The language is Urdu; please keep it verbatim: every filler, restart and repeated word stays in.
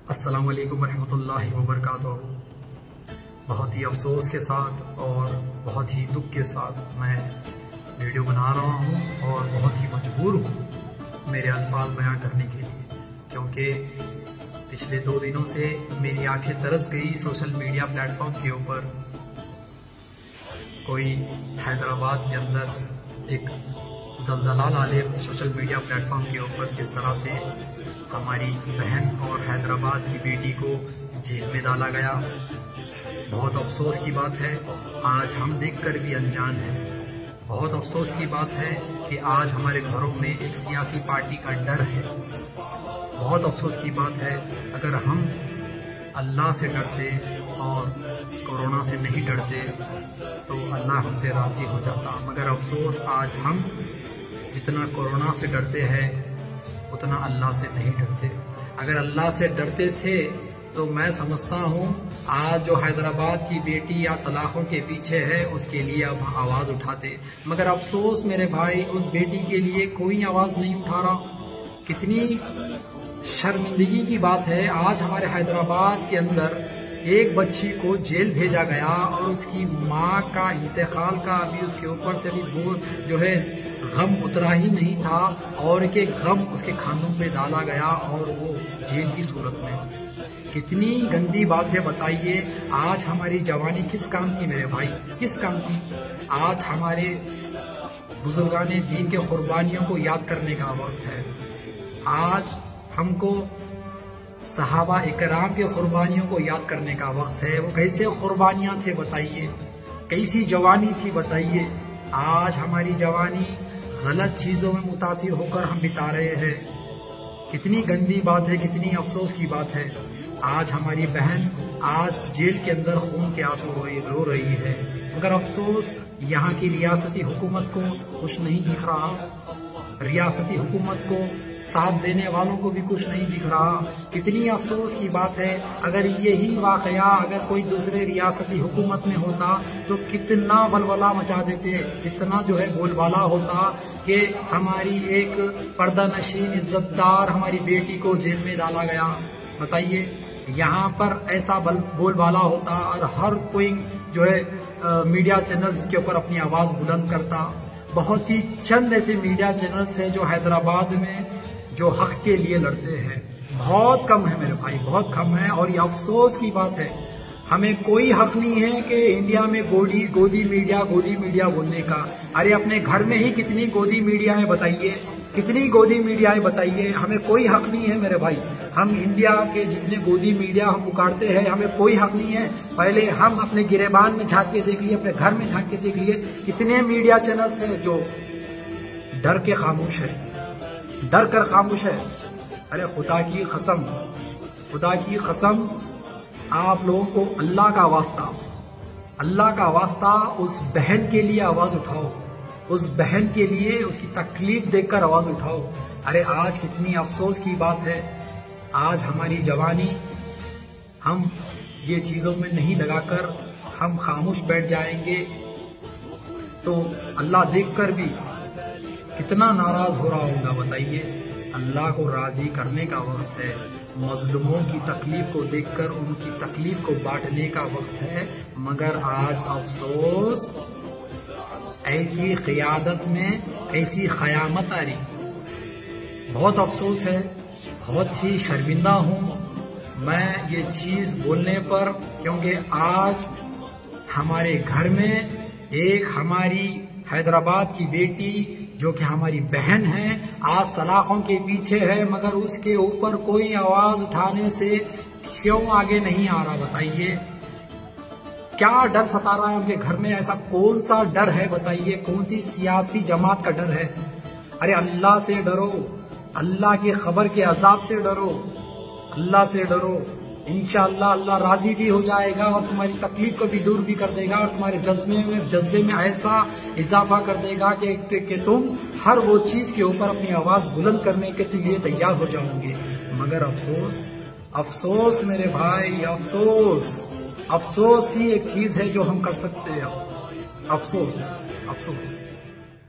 السلام علیکم ورحمۃ اللہ وبرکاتہ۔ بہت ہی افسوس کے ساتھ اور بہت ہی دکھ کے ساتھ میں ویڈیو بنا رہا ہوں اور بہت ہی مجبور ہوں میرے الفاظ بیان کرنے کے لیے، کیونکہ پچھلے دو دنوں سے میری آنکھیں ترس گئی سوشل میڈیا پلیٹ فارم کے اوپر۔ کوئی حیدرآباد کے اندر ایک زلزلہ ڈالے سوشل میڈیا پلیٹ فارم کے اوپر، جس طرح سے ہماری بہن اور حیدرآباد کی بیٹی کو جیل میں ڈالا گیا۔ بہت افسوس کی بات ہے، آج ہم دیکھ کر بھی انجان ہیں۔ بہت افسوس کی بات ہے کہ آج ہمارے گھروں میں ایک سیاسی پارٹی کا ڈر ہے۔ بہت افسوس کی بات ہے، اگر ہم اللہ سے ڈرتے اور کورونا سے نہیں ڈرتے تو اللہ ہم سے راضی ہو جاتا، مگر افسوس آج ہم جتنا کورونا سے ڈرتے ہیں اتنا اللہ سے نہیں ڈرتے۔ اگر اللہ سے ڈرتے تھے تو میں سمجھتا ہوں آج جو حیدرآباد کی بیٹی یا سلاخوں کے پیچھے ہے اس کے لیے اب آواز اٹھاتے، مگر افسوس میرے بھائی اس بیٹی کے لیے کوئی آواز نہیں اٹھا رہا۔ کتنی شرمندگی کی بات ہے، آج ہمارے حیدرآباد کے اندر ایک بچی کو جیل بھیجا گیا اور اس کی ماں کا انتقال کا ابھی اس کے اوپر سے بھی جو ہے غم اترا ہی نہیں تھا، اور ایک غم اس کے کھانوں پہ ڈالا گیا اور وہ جیل کی صورت میں۔ کتنی گندی بات ہے بتائیے، آج ہماری جوانی کس کام کی میرے بھائی، کس کام کی؟ آج ہمارے بزرگان دین کے قربانیوں کو یاد کرنے کا وقت ہے۔ آج ہم کو صحابہ اکرام کے قربانیوں کو یاد کرنے کا وقت ہے۔ وہ کیسے قربانیاں تھے بتائیے، کیسی جوانی تھی بتائیے۔ آج ہماری جوانی غلط چیزوں میں متاثر ہو کر ہم بتا رہے ہیں۔ کتنی گندی بات ہے، کتنی افسوس کی بات ہے۔ آج ہماری بہن آج جیل کے اندر خون کے آنسو رو رہی ہے، مگر افسوس یہاں کی ریاستی حکومت کو کچھ نہیں دکھ رہا، ریاستی حکومت کو ساتھ دینے والوں کو بھی کچھ نہیں دکھ رہا۔ کتنی افسوس کی بات ہے، اگر یہی واقعہ اگر کوئی دوسرے ریاستی حکومت میں ہوتا تو کتنا ولولہ مچا دیتے، کتنا جو ہے بول بالا ہوتا کہ ہماری ایک پردہ نشین عزت دار ہماری بیٹی کو جیل میں ڈالا گیا۔ بتائیے، یہاں پر ایسا بول بالا ہوتا اور ہر کوئی جو ہے میڈیا چینلز کے اوپر اپنی آواز بلند کرتا۔ بہت ہی چند ایسے میڈیا چینلز ہیں جو حیدرآباد میں جو حق کے لیے لڑتے ہیں، بہت کم ہے میرے بھائی، بہت کم ہے، اور یہ افسوس کی بات ہے۔ ہمیں کوئی حق نہیں ہے کہ انڈیا میں گودی گودی میڈیا گودی میڈیا بولنے کا۔ ارے اپنے گھر میں ہی کتنی گودی میڈیا ہے بتائیے، کتنی گودی میڈیا ہے بتائیے۔ ہمیں کوئی حق نہیں ہے میرے بھائی، ہم انڈیا کے جتنے گودی میڈیا ہم پکارتے ہیں ہمیں کوئی حق نہیں ہے۔ پہلے ہم اپنے گریبان میں جھانک کے دیکھ لیے، اپنے گھر میں جھانک کے دیکھ لیے، کتنے میڈیا چینلز ہیں جو ڈر کے خاموش ہے، ڈر کر خاموش ہے۔ ارے خدا کی قسم، خدا کی قسم، آپ لوگوں کو اللہ کا واسطہ، اللہ کا واسطہ اس بہن کے لیے آواز اٹھاؤ، اس بہن کے لیے اس کی تکلیف دیکھ کر آواز اٹھاؤ۔ ارے آج کتنی افسوس کی بات ہے، آج ہماری جوانی ہم یہ چیزوں میں نہیں لگا کر ہم خاموش بیٹھ جائیں گے تو اللہ دیکھ کر بھی کتنا ناراض ہو رہا ہوگا بتائیے۔ اللہ کو راضی کرنے کا وقت ہے، مظلوموں کی تکلیف کو دیکھ کر ان کی تکلیف کو بانٹنے کا وقت ہے، مگر آج افسوس ایسی قیادت میں ایسی قیامت آ رہی۔ بہت افسوس ہے، بہت ہی شرمندہ ہوں میں یہ چیز بولنے پر، کیونکہ آج ہمارے گھر میں ایک ہماری حیدرآباد کی بیٹی جو کہ ہماری بہن ہے آج سلاخوں کے پیچھے ہے، مگر اس کے اوپر کوئی آواز اٹھانے سے کیوں آگے نہیں آ رہا بتائیے؟ کیا ڈر ستا رہا ہے ان کے گھر میں؟ ایسا کون سا ڈر ہے بتائیے؟ کون سی سیاسی جماعت کا ڈر ہے؟ ارے اللہ سے ڈرو، اللہ کے خبر کے عذاب سے ڈرو، اللہ سے ڈرو۔ انشاءاللہ اللہ راضی بھی ہو جائے گا اور تمہاری تکلیف کو بھی دور بھی کر دے گا، اور تمہارے جذبے میں جذبے میں ایسا اضافہ کر دے گا کہ, کہ تم ہر وہ چیز کے اوپر اپنی آواز بلند کرنے کے لیے تیار ہو جاؤ گے۔ مگر افسوس، افسوس میرے بھائی، افسوس، افسوس ہی ایک چیز ہے جو ہم کر سکتے ہیں۔ افسوس، افسوس۔